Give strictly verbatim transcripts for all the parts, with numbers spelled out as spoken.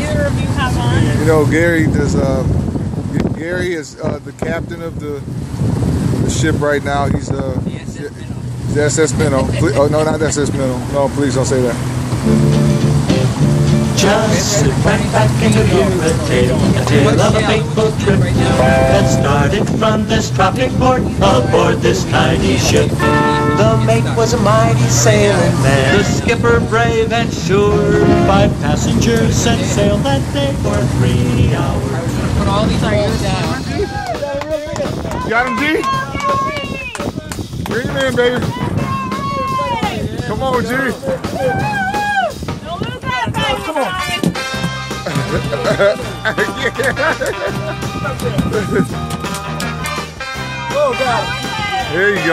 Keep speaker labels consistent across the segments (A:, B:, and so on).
A: gear do you have on?
B: You know, Gary does. Uh, Gary is uh, the captain of the, the ship right now. He's uh,
A: The S S Minnow.
B: The S S Minnow. Please, oh no, not the S S Minnow. No, please don't say that.
C: Just sit right back and you'll hear a tale, a tale of a fateful trip that started from this tropic port aboard this tiny ship. The mate was a mighty sailing man, the skipper brave and sure. Five passengers set sail that day for three hours.
A: Put all these are yours down.
B: You got him, G? Bring him in, baby. Come on, G. Come on. Oh, God. There you go.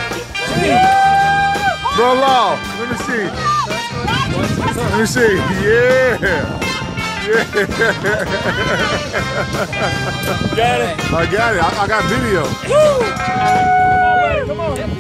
B: Bro, Law, let me see. Let me see. Yeah. Yeah.
D: Got it.
B: I got it. I, I got video.
D: Woo! Come on, buddy. Come on.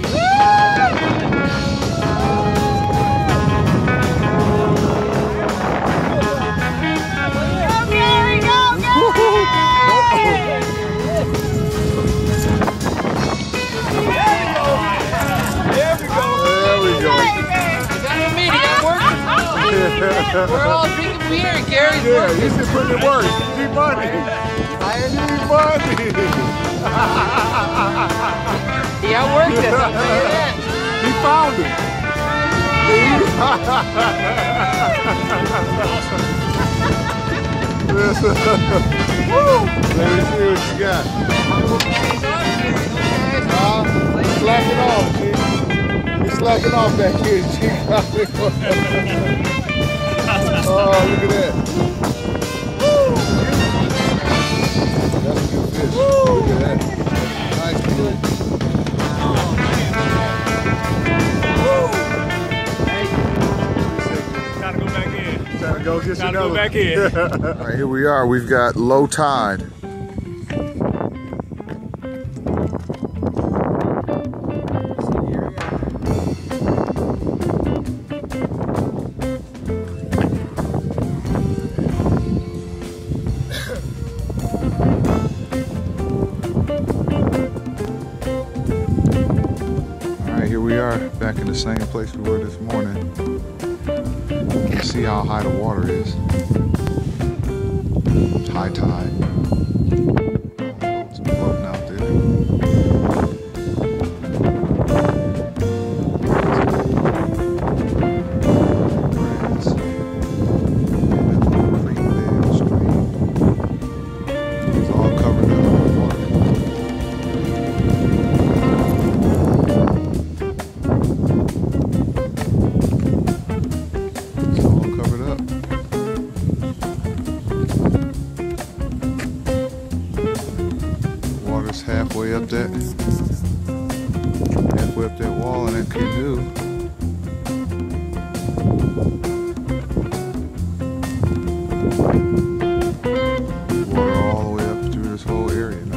A: We're all drinking beer and Gary's
B: Yeah,
A: working.
B: he's been putting in work. Need money. Need money.
A: He outworked us. I'll tell you that.
B: He found it. Woo! Let me see what you got. Uh, slacking off, G. He's slacking off back here, G. Oh, look at that. Woo! That's a good fish. Woo! Look at that. Nice blue. Woo!
D: Gotta go back in.
B: Trying to go get
D: Gotta
B: another.
D: go back in.
B: All right, here we are. We've got low tide. Here we are back in the same place we were this morning. You can see how high the water is. It's high tide. It's floating out there. Grass. And that little creek bed stream. It's all covered up with water. Halfway up that, halfway up that wall in that canoe. Water all the way up through this whole area now.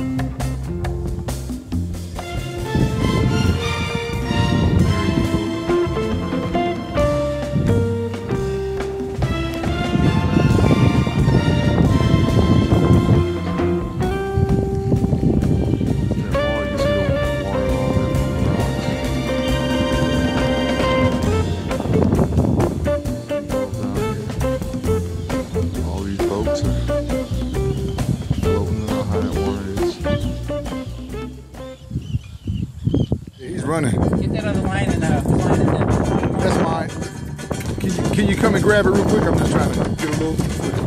B: Running.
A: Get that other line and uh, line in there.
B: That's mine. Can you, can you come and grab it real quick? I'm just trying to get a little.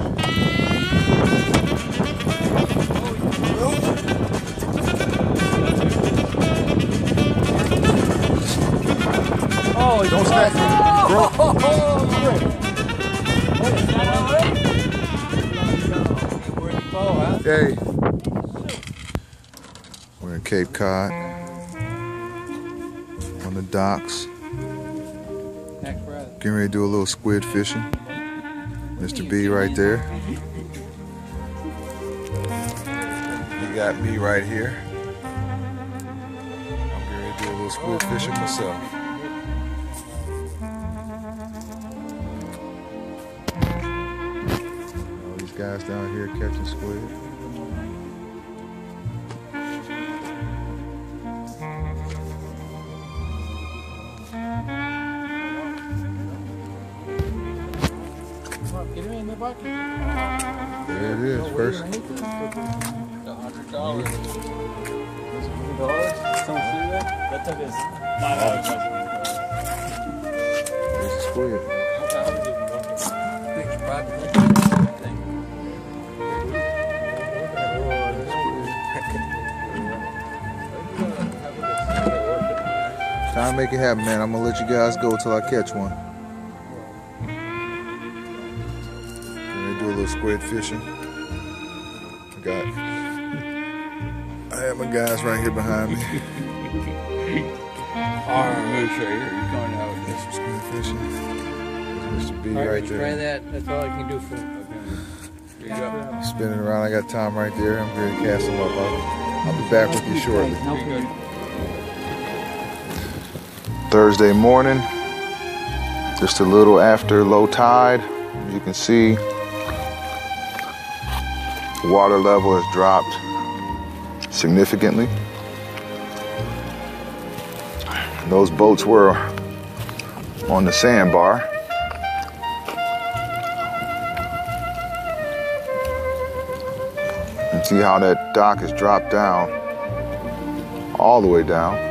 D: Oh,
B: don't stack me, bro. Hey, we're in Cape Cod. On the docks. Getting ready to do a little squid fishing. Mister B right there. You got me right here. I'm getting ready to do a little squid fishing myself. All these Guys down here catching squid.
A: Get him in the bucket.
B: There it is, first.
A: A hundred dollars. Dollars? Someone see that?
D: That took us five hours.
B: There's a squid.
A: Thanks, Brad.
B: Try to make it happen, man. I'm gonna let you guys go till I catch one. Gonna do a little squid fishing. I got. I have my guys right here behind me.
A: Arm moves right here. You're going out.
B: There's some squid fishing. There's Mister B
A: All right,
B: right
A: try
B: there.
A: that. That's all I can do for him. Here you go.
B: Spinning around. I got Tom right there. I'm ready to cast him up. I'll, I'll be back with you shortly.
A: Here you go.
B: Thursday morning, just a little after low tide. As you can see, water level has dropped significantly. Those boats were on the sandbar. And see how that dock has dropped down, all the way down.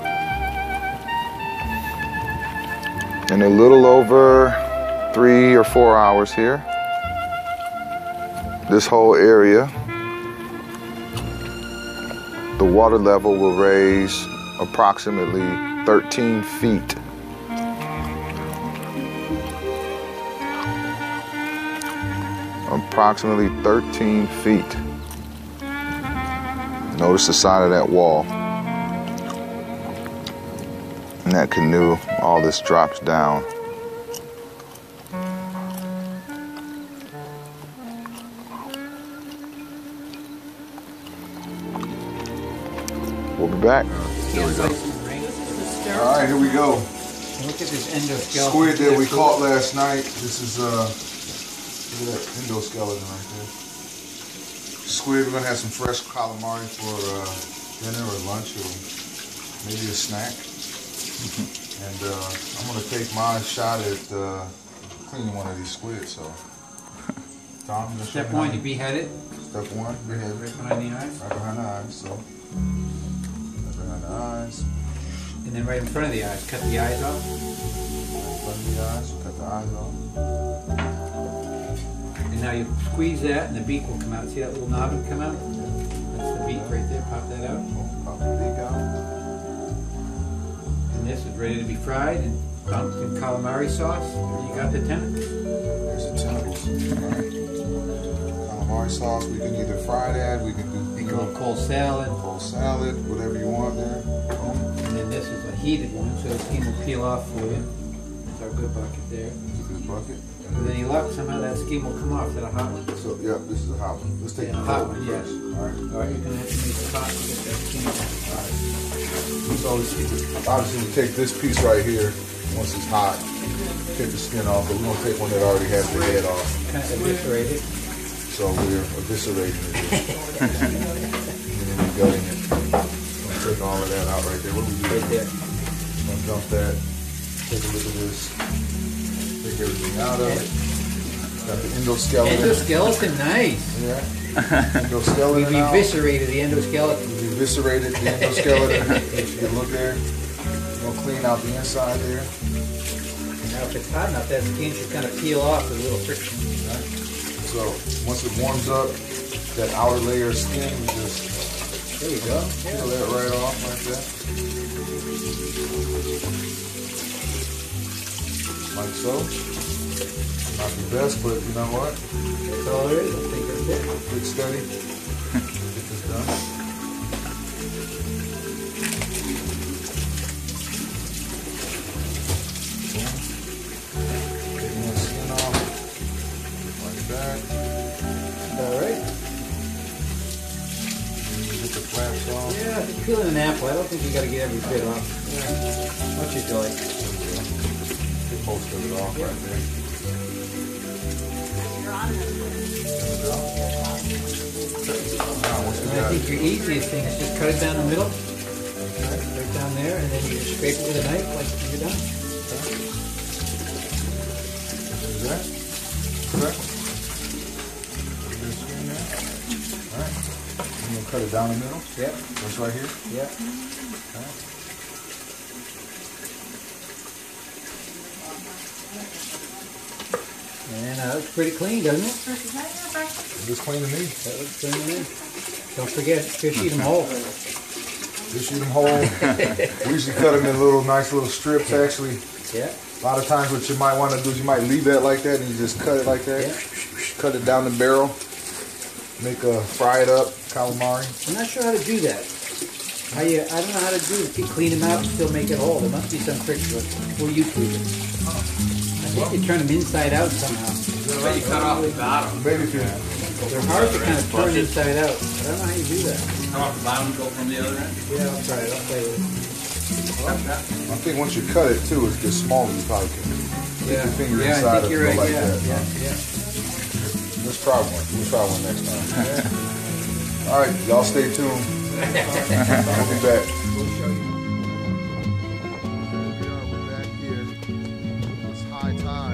B: In a little over three or four hours here, this whole area, the water level will raise approximately thirteen feet. Approximately thirteen feet. Notice the side of that wall. And that canoe, all this drops down. We'll be back.
A: Here we go.
B: All right, here we go.
A: Look at this endoskeleton.
B: Squid that we caught last night. This is uh, look at that endoskeleton right there. Squid. We're gonna have some fresh calamari for uh, dinner or lunch or maybe a snack. And uh, I'm gonna take my shot at uh, cleaning one of these squid. So, Tom, just
A: Step one, you behead it.
B: Step one, behead
A: Right
B: it.
A: behind the eyes.
B: Right behind the eyes. So, right behind the eyes.
A: And then right in front of the eyes. Cut the eyes off.
B: Right in front of the eyes. Cut the eyes off.
A: And now you squeeze that and the beak will come out. See that little knob will come out? That's the beak right there. Pop that out.
B: Pop the beak out.
A: And this is ready to be fried and dumped in calamari sauce. You got the tentacles.
B: There's the tentacles. Right. Calamari sauce. We can either fry that. We can do
A: You
B: you
A: go
B: know,
A: cold salad.
B: whole salad, whatever you want there. Boom.
A: And then this is a heated one, so the skin will peel off for you. That's our good bucket there.
B: Keep this bucket.
A: With any luck, somehow that skin will come off. Is that a hot one?
B: So yeah, this is a hot one. Let's take
A: Yeah,
B: the
A: hot
B: cold
A: one,
B: one
A: yes.
B: first. All right.
A: All right, you're gonna have to make it hot to get that skin off.
B: So obviously we take this piece right here. Once it's hot, take the skin off. But we're gonna take one that already has the head off.
A: Kind of eviscerate it.
B: So we're eviscerating it. And then we're gutting it. We're gonna take all of that out right there. What do we do?
A: Right there.
B: I'm gonna dump that. Take a look at this. Take everything out of it. Got the endoskeleton.
A: Endoskeleton, nice.
B: Yeah. Endoskeleton
A: We've
B: out.
A: eviscerated the endoskeleton.
B: We eviscerated the endoskeleton. If you look there, we're gonna clean out the inside there.
A: Now if it's hot enough, that skin should kind of peel off with a little friction.
B: Right? So once it warms up, that outer layer of skin, we just
A: There you go.
B: peel that right off like that. Like so. Not the best, but you know what?
A: That's all there is. I think that's it.
B: Quick study. Get this done. Boom. Taking that skin off. Like that.
A: All right.
B: Get the flaps off.
A: Yeah, if you're peeling an apple, I don't think you got to get every bit off. What you like?
B: Get most of it off right there. There we go.
A: I think your easiest thing is just cut it down the middle, right, right down there, and then you just scrape it with a knife like you're done.
B: Is that? Correct? Alright. I'm gonna cut it down the middle.
A: Yep.
B: That's right here.
A: Yep.
B: Alright.
A: And that looks pretty clean, doesn't it?
B: It looks clean to me.
A: That looks clean to me. Don't forget, fish eat them whole.
B: Just eat them whole. We usually cut them in little nice little strips actually.
A: Yeah.
B: A lot of times what you might want to do is you might leave that like that and you just cut it like that.
A: Yeah.
B: Cut it down the barrel. Make a fry it up, calamari.
A: I'm not sure how to do that. How you, I don't know how to do it. You clean them out and still make it whole. There must be some trick to it. Or YouTube it. I think you turn them inside out somehow.
D: But you cut off the bottom.
B: Maybe if you
A: They're hard to kind of turn inside out. I don't know how you do that.
D: Come off the bottom and go from the other end.
A: Yeah, I'll try it. I'll play with
B: I think once you cut it too, it gets smaller. You probably can
A: it.
B: stick
A: Yeah,
B: your finger
A: yeah, I
B: inside
A: think
B: of
A: you're
B: it
A: right.
B: like
A: yeah,
B: that.
A: yeah, yeah.
B: Let's try one. We'll try one next time. All right, y'all stay tuned. I'll be back. We'll show you. Here we are. We're back here. It's high tide.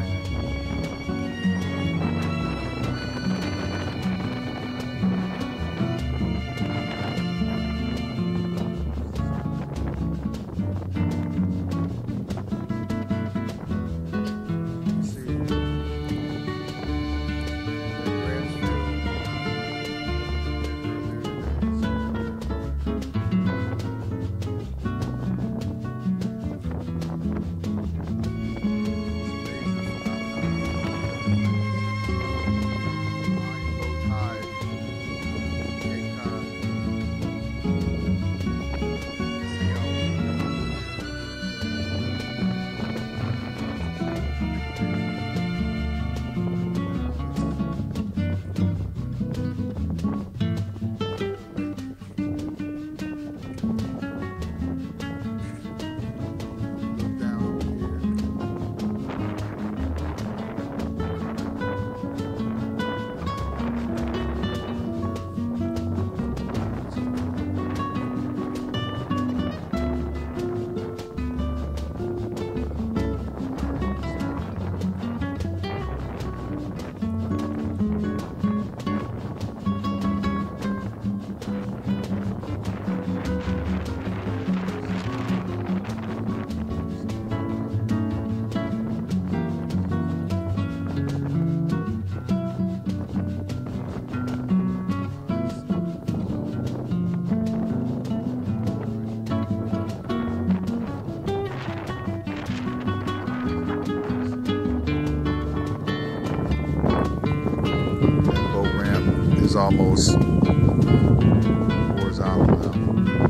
B: Is almost horizontal now.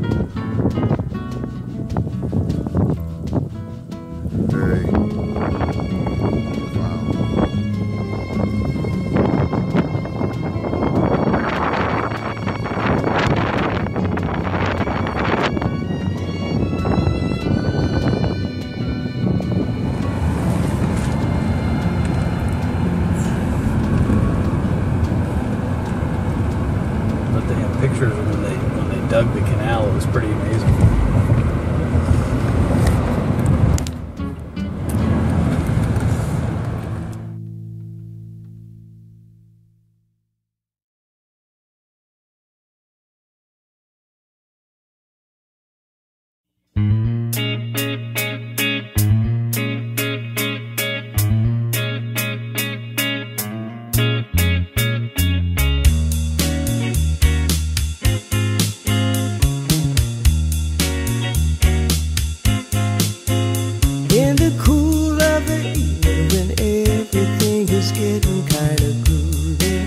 B: Very profound.
E: But they have pictures of when they when they dug the canal. It was pretty amazing.
F: In the cool of the evening when everything is getting kind of groovy,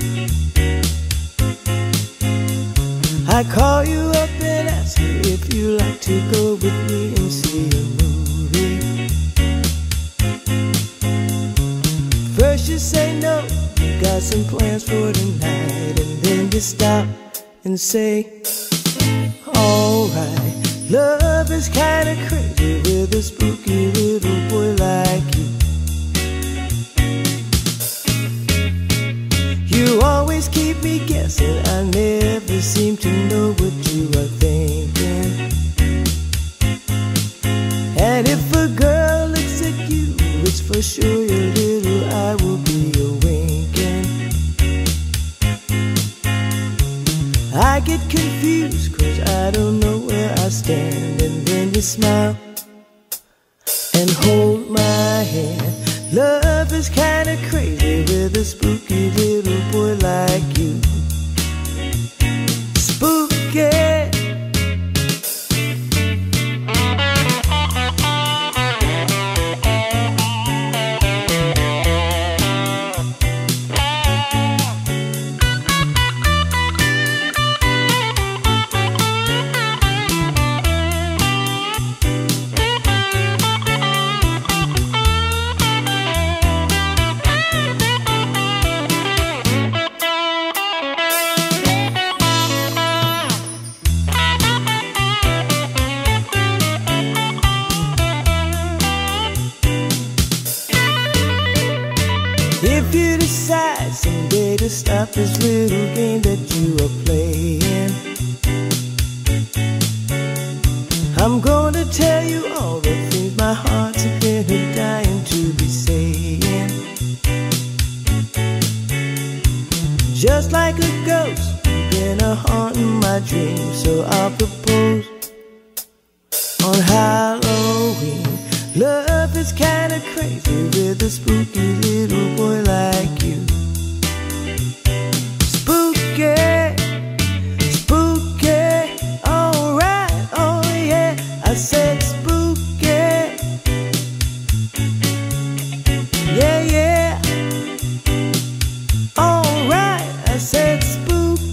F: I call you up and ask you if you like to go with me and see a movie. First you say no, you got some plans for tonight, and then you stop and say, alright. Love is kinda crazy with a spooky little boy like you. You always keep me guessing, I never never seem to know what you are thinking. And if a girl looks at you, it's for sure your little eye will be a winking. I get confused cause I don't know where I stand. And then you smile and hold my hand. Love is kinda crazy with a spooky little boy like you. Spooky. If you decide someday to stop this little game that you are playing, I'm gonna tell you all the things my heart's been dying to be saying. Just like a ghost, you've been a haunting my dreams. So I'll propose on Halloween. Love is kinda crazy with a spooky little boy like you. Spooky, spooky, alright, oh yeah, I said spooky. Yeah, yeah, alright, I said spooky.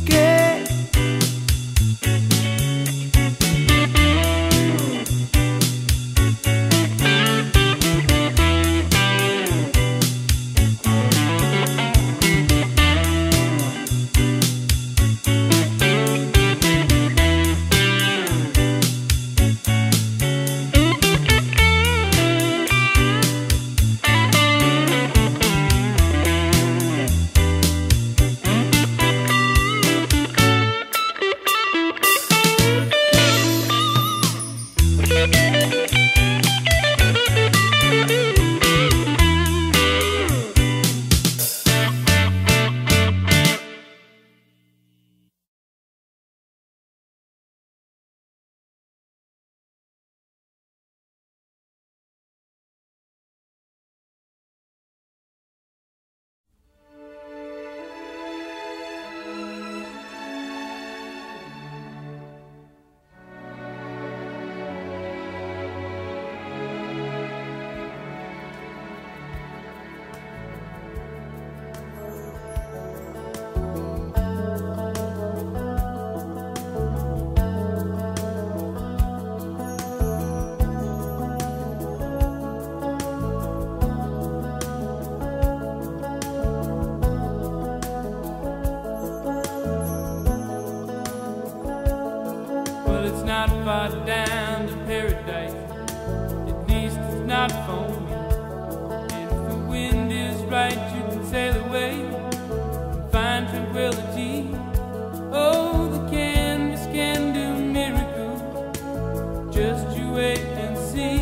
G: Not far down to paradise, at least it's not for me. And if the wind is right, you can sail away and find tranquility. Oh, the canvas can do miracles, just you wait and see.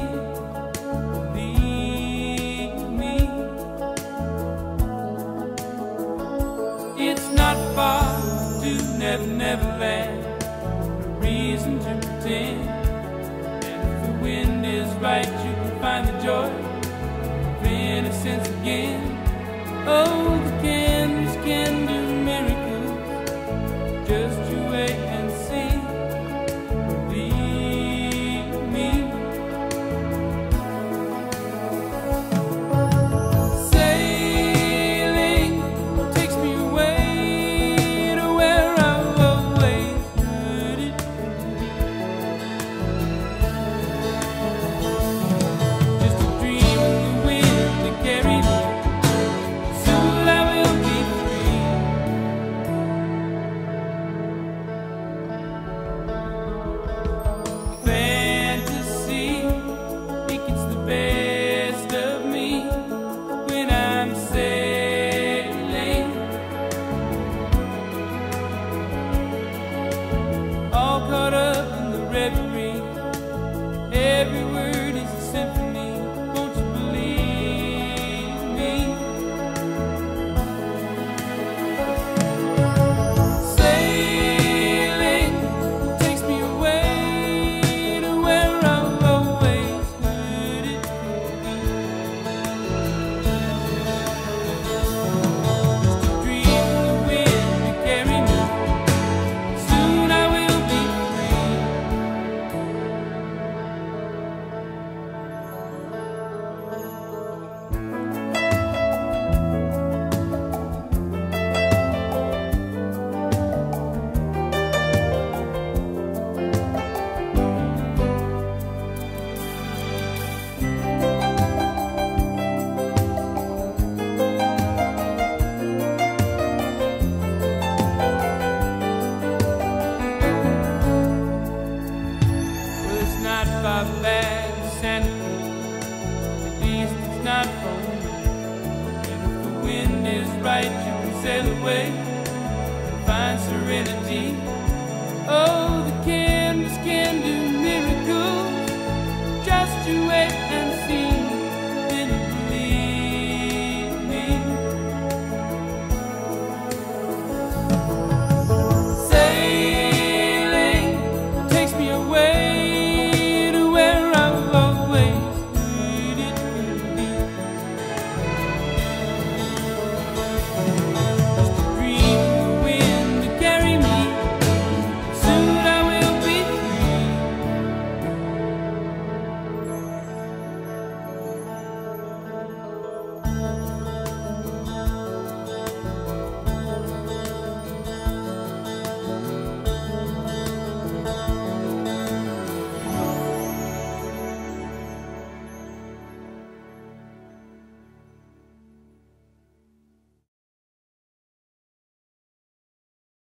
G: Believe me, it's not far to Never Never Land. Reason to pretend, and if the wind is right, you can find the joy of innocence again. Oh, the canvas can do miracles, just you wait and see. Believe me. Sailing takes me away to where I've always heard it. Just a dream of the wind that carried me. Soon I infinity.